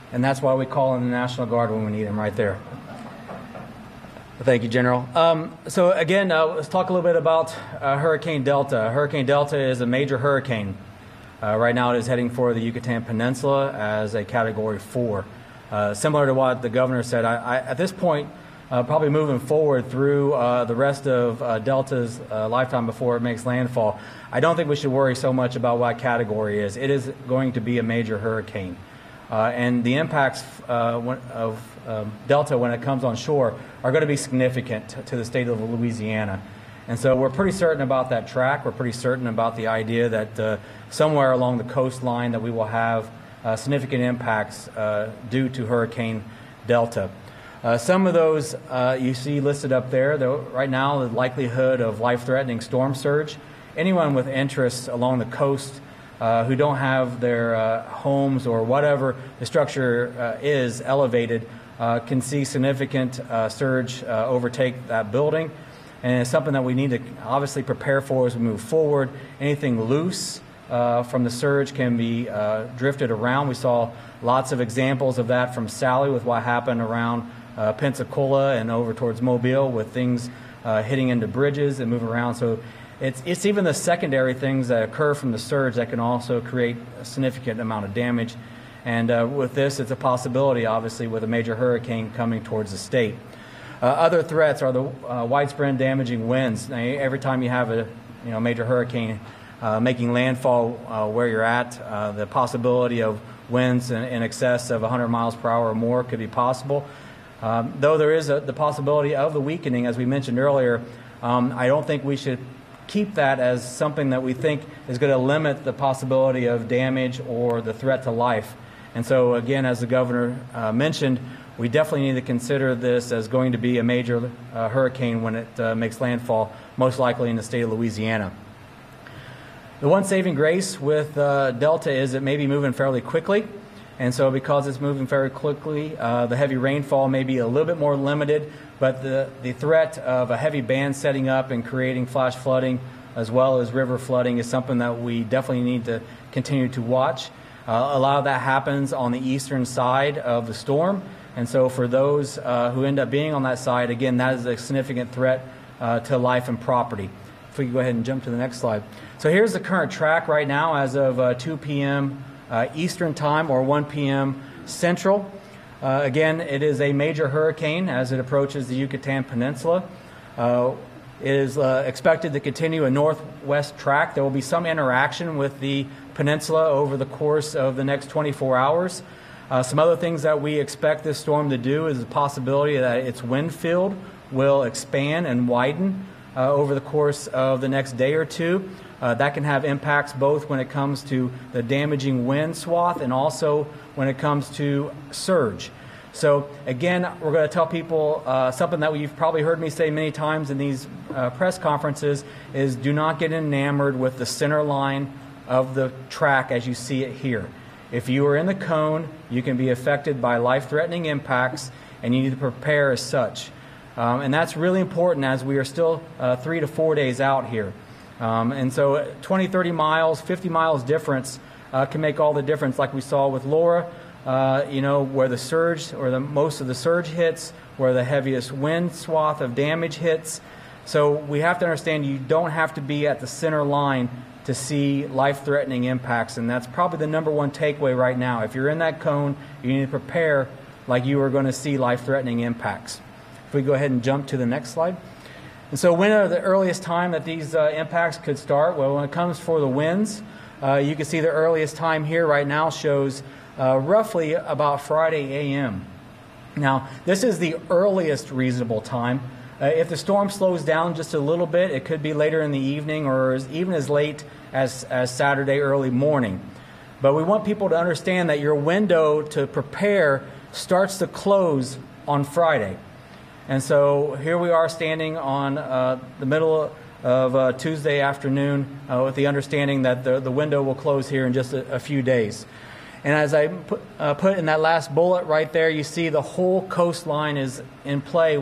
And that's why we call in the National Guard when we need them right there. Thank you, General. So again, let's talk a little bit about Hurricane Delta. Hurricane Delta is a major hurricane. Right now it is heading for the Yucatan Peninsula as a Category 4. Similar to what the governor said, at this point, probably moving forward through the rest of Delta's lifetime before it makes landfall, I don't think we should worry so much about what category is. It is going to be a major hurricane. And the impacts of Delta when it comes on shore are going to be significant to the state of Louisiana. And so we're pretty certain about that track. We're pretty certain about the idea that somewhere along the coastline that we will have significant impacts due to Hurricane Delta. Some of those you see listed up there. Right now, the likelihood of life-threatening storm surge. Anyone with interests along the coast who don't have their homes or whatever the structure is elevated can see significant surge overtake that building. And it's something that we need to obviously prepare for as we move forward. Anything loose from the surge can be drifted around. We saw lots of examples of that from Sally with what happened around Pensacola and over towards Mobile with things hitting into bridges and moving around. So it's even the secondary things that occur from the surge that can also create a significant amount of damage. And with this, it's a possibility, obviously, with a major hurricane coming towards the state. Other threats are the widespread damaging winds. Now, every time you have a major hurricane making landfall where you're at, the possibility of winds in excess of 100 miles per hour or more could be possible. Though there is the possibility of the weakening, as we mentioned earlier, I don't think we should keep that as something that we think is going to limit the possibility of damage or the threat to life. And so, again, as the governor mentioned, we definitely need to consider this as going to be a major hurricane when it makes landfall, most likely in the state of Louisiana. The one saving grace with Delta is it may be moving fairly quickly. And so because it's moving very quickly, the heavy rainfall may be a little bit more limited, but the threat of a heavy band setting up and creating flash flooding as well as river flooding is something that we definitely need to continue to watch. A lot of that happens on the eastern side of the storm. And so for those who end up being on that side, again, that is a significant threat to life and property. If we could go ahead and jump to the next slide. So here's the current track right now as of 2 p.m. Eastern time or 1 p.m. Central. Again, it is a major hurricane as it approaches the Yucatan Peninsula. It is expected to continue a northwest track. There will be some interaction with the peninsula over the course of the next 24 hours. Some other things that we expect this storm to do is the possibility that its wind field will expand and widen over the course of the next day or two. That can have impacts both when it comes to the damaging wind swath and also when it comes to surge. So again, we're going to tell people something that you've probably heard me say many times in these press conferences is do not get enamored with the center line of the track as you see it here. If you are in the cone, you can be affected by life-threatening impacts, and you need to prepare as such. And that's really important as we are still 3 to 4 days out here. And so 20, 30 miles, 50 miles difference can make all the difference, like we saw with Laura, where the surge or most of the surge hits, where the heaviest wind swath of damage hits. So we have to understand you don't have to be at the center line to see life-threatening impacts, and that's probably the number one takeaway right now. If you're in that cone, you need to prepare like you are going to see life-threatening impacts. If we go ahead and jump to the next slide. And so when are the earliest time that these impacts could start? Well, when it comes for the winds, you can see the earliest time here right now shows roughly about Friday a.m. Now, this is the earliest reasonable time. If the storm slows down just a little bit, it could be later in the evening or even as late as Saturday early morning. But we want people to understand that your window to prepare starts to close on Friday. And so here we are standing on the middle of Tuesday afternoon with the understanding that the window will close here in just a few days. And as I put in that last bullet right there, you see the whole coastline is in play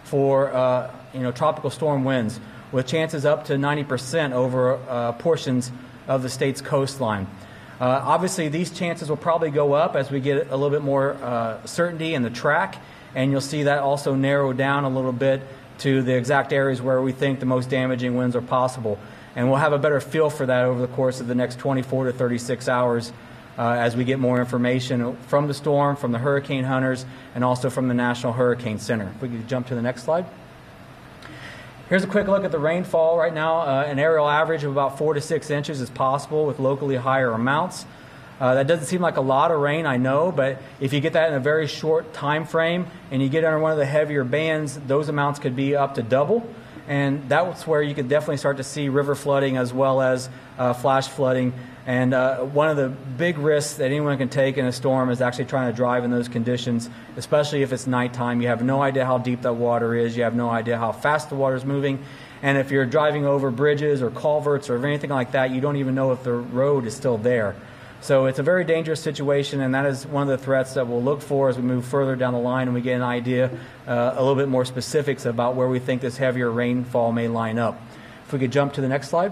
for tropical storm winds with chances up to 90% over portions of the state's coastline. Obviously, these chances will probably go up as we get a little bit more certainty in the track, and you'll see that also narrow down a little bit to the exact areas where we think the most damaging winds are possible. And we'll have a better feel for that over the course of the next 24 to 36 hours as we get more information from the storm, from the hurricane hunters, and also from the National Hurricane Center. If we could jump to the next slide. Here's a quick look at the rainfall right now. An aerial average of about 4 to 6 inches is possible with locally higher amounts. That doesn't seem like a lot of rain, I know, but if you get that in a very short time frame and you get under one of the heavier bands, those amounts could be up to double. And that's where you could definitely start to see river flooding as well as flash flooding. And one of the big risks that anyone can take in a storm is actually trying to drive in those conditions, especially if it's nighttime. You have no idea how deep that water is. You have no idea how fast the water is moving. And if you're driving over bridges or culverts or anything like that, you don't even know if the road is still there. So it's a very dangerous situation, and that is one of the threats that we'll look for as we move further down the line and we get an idea, a little bit more specifics about where we think this heavier rainfall may line up. If we could jump to the next slide.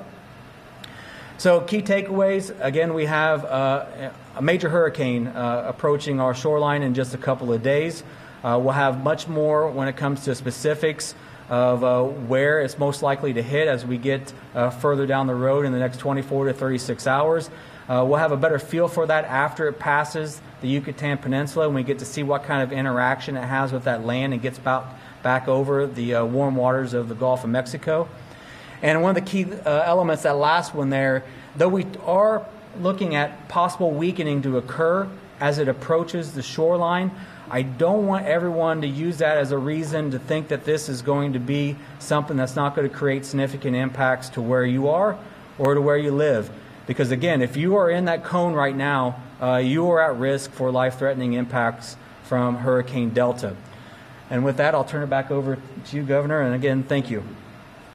So key takeaways, again, we have a major hurricane approaching our shoreline in just a couple of days. We'll have much more when it comes to specifics of where it's most likely to hit as we get further down the road in the next 24 to 36 hours. We'll have a better feel for that after it passes the Yucatan Peninsula, and we get to see what kind of interaction it has with that land and gets back over the warm waters of the Gulf of Mexico. And one of the key elements, that last one there, though we are looking at possible weakening to occur as it approaches the shoreline, I don't want everyone to use that as a reason to think that this is going to be something that's not going to create significant impacts to where you are or to where you live. Because again, if you are in that cone right now, you are at risk for life-threatening impacts from Hurricane Delta. And with that, I'll turn it back over to you, Governor, and again, thank you.